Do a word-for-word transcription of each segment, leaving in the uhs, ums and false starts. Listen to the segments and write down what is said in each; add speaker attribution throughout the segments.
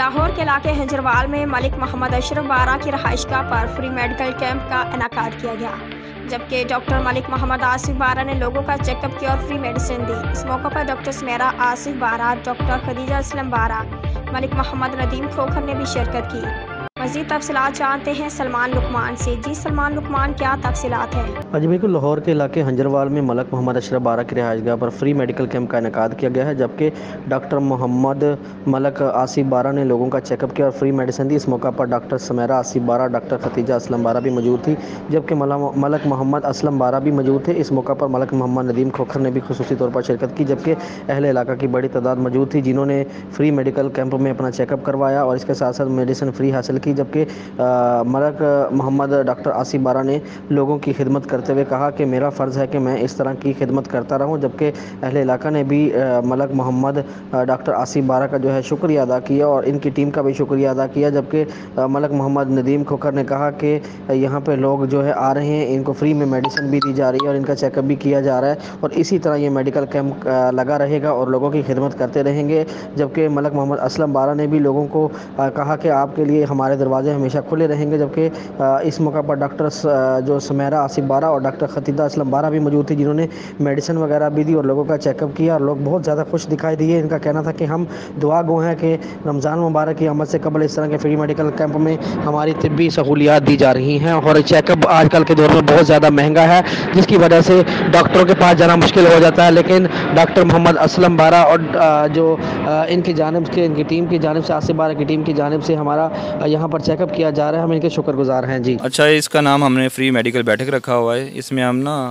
Speaker 1: लाहौर के इलाके हंजरवाल में मलिक मोहम्मद अशरफ बारा की रहायशगाह पर फ्री मेडिकल कैंप का इनेकाद किया गया, जबकि डॉक्टर मलिक मोहम्मद आसिफ बारा ने लोगों का चेकअप किया और फ्री मेडिसिन दी। इस मौके पर डॉक्टर सुमेरा आसिफ बारा, डॉक्टर खदीजा असलम बारा, मलिक मोहम्मद नदीम खोखर ने भी शिरकत की। मज़ीद तफसीलात जानते हैं सलमान लुकमान से। जी सलमान लुकमान, क्या तफसीलात हैं?
Speaker 2: आज बिल्कुल लाहौर के इलाके हंजरवाल में मलिक मोहम्मद अशरफ बारा की रिहाइशगाह पर फ्री मेडिकल कैंप का इनेकाद किया गया है, जबकि डॉक्टर मोहम्मद मलिक आसिफ बारा ने लोगों का चेकअप किया और फ्री मेडिसिन दी। इस मौका पर डॉक्टर सुमेरा आसिफ बारा, डॉक्टर खदीजा असलम बारा भी मौजूद थी, जबकि मलिक मोहम्मद असलम बारा भी मौजूद थे। इस मौका पर मलिक मोहम्मद नदीम खोखर ने भी खुसूसी तौर पर शिरकत की, जबकि अहले इलाका की बड़ी तादाद मौजूद थी जिन्होंने फ्री मेडिकल कैंप में अपना चेकअप करवाया और इसके साथ साथ मेडिसिन फ्री हासिल की। जबकि मलिक मोहम्मद डॉक्टर आसिफ बारा ने लोगों की खिदमत करते हुए कहा कि मेरा फ़र्ज़ है कि मैं इस तरह की खिदमत करता रहूं, जबकि अहले इलाका ने भी मलिक मोहम्मद डॉक्टर आसिफ बारा का जो है शुक्रिया अदा किया और इनकी टीम का भी शुक्रिया अदा किया। जबकि मलिक मोहम्मद नदीम खोखर ने कहा कि यहाँ पे लोग जो है आ रहे हैं, इनको फ्री में मेडिसिन भी दी जा रही है और इनका चेकअप भी किया जा रहा है और इसी तरह ये मेडिकल कैंप लगा रहेगा और लोगों की खिदमत करते रहेंगे। जबकि मलिक मोहम्मद असलम बारा ने भी लोगों को कहा कि आपके लिए हमारे दरवाजे हमेशा खुले रहेंगे। जबकि इस मौका पर डॉक्टर जो सुमेरा आसिफ बारा और डॉक्टर खदीजा असलम बारा भी मौजूद थी, जिन्होंने मेडिसिन वगैरह भी दी और लोगों का चेकअप किया और लोग बहुत ज़्यादा खुश दिखाई दिए। इनका कहना था कि हम दुआ गो हैं कि रमज़ान मुबारक की आमद से कबल इस तरह के फ्री मेडिकल कैंप में हमारी तिब्बी सहूलियात दी जा रही हैं और चेकअप आजकल के दौर में बहुत ज़्यादा महंगा है, जिसकी वजह से डॉक्टरों के पास जाना मुश्किल हो जाता है। लेकिन डॉक्टर मोहम्मद असलम बारा और जो इनकी जानिब से, इनकी टीम की जानिब से, आसिफ बारा की टीम की जानिब से हमारा यहाँ पर चेकअप किया जा रहा है, हम इनके शुक्रगुजार हैं। जी
Speaker 3: अच्छा, इसका नाम हमने फ्री मेडिकल बैठक रखा हुआ है। इसमें हम ना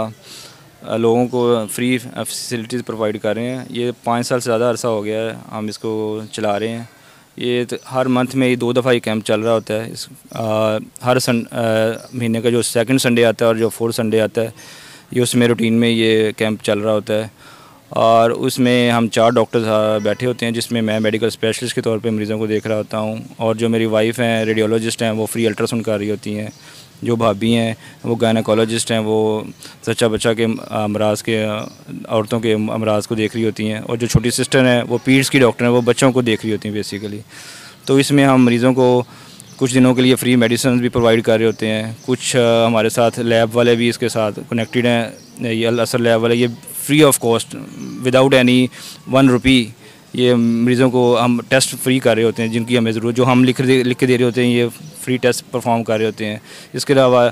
Speaker 3: आ, लोगों को फ्री फैसिलिटीज़ प्रोवाइड कर रहे हैं। ये पाँच साल से ज़्यादा अरसा हो गया है हम इसको चला रहे हैं। ये तो हर मंथ में ये दो दफ़ा ही कैंप चल रहा होता है। इस आ, हर सन महीने का जो सेकंड संडे आता है और जो फोर्थ संडे आता है, ये उसमें रूटीन में ये कैंप चल रहा होता है और उसमें हम चार डॉक्टर्स बैठे होते हैं, जिसमें मैं मेडिकल स्पेशलिस्ट के तौर पे मरीज़ों को देख रहा होता हूँ और जो मेरी वाइफ़ हैं रेडियोलॉजिस्ट हैं, वो फ्री अल्ट्रासाउंड कर रही होती हैं। जो भाभी हैं वो गायनेकोलॉजिस्ट हैं, वो सच्चा बच्चा के अमराज के औरतों के अमराज को देख रही होती हैं और जो छोटी सिस्टर हैं वो पीड्स की डॉक्टर हैं, वो बच्चों को देख रही होती हैं बेसिकली। तो इसमें हम मरीज़ों को कुछ दिनों के लिए फ्री मेडिसिन भी प्रोवाइड कर रहे होते हैं। कुछ हमारे साथ लैब वाले भी इसके साथ कनेक्टेड हैं। ये अल असर लैब वाले ये free of cost without any one rupee ये मरीज़ों को हम टेस्ट फ्री कर रहे होते हैं, जिनकी हमें ज़रूरत, जो हम लिख दे लिख के दे रहे होते हैं, ये फ्री टेस्ट परफॉर्म कर रहे होते हैं। इसके अलावा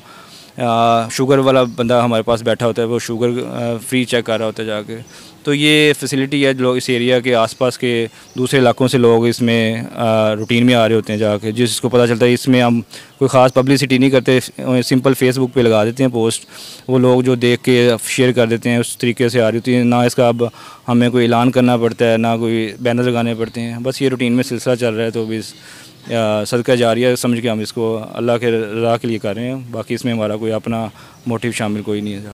Speaker 3: शुगर वाला बंदा हमारे पास बैठा होता है, वो शुगर फ्री चेक कर रहा होता है जाके। तो ये फैसिलिटी है, लोग इस एरिया के आसपास के दूसरे इलाकों से लोग इसमें रूटीन में आ रहे होते हैं जाके, जिसको पता चलता है। इसमें हम कोई ख़ास पब्लिसिटी नहीं करते, सिंपल फेसबुक पे लगा देते हैं पोस्ट, वो लोग जो देख के शेयर कर देते हैं, उस तरीके से आ रही होती है। ना इसका अब हमें कोई ऐलान करना पड़ता है, ना कोई बैनर लगाने पड़ते हैं, बस ये रूटीन में सिलसिला चल रहा है। तो भी सदका जारिया समझ के हम इसको अल्लाह के रज़ा के लिए कर रहे हैं। बाकी इसमें हमारा कोई अपना मोटिव शामिल कोई नहीं है।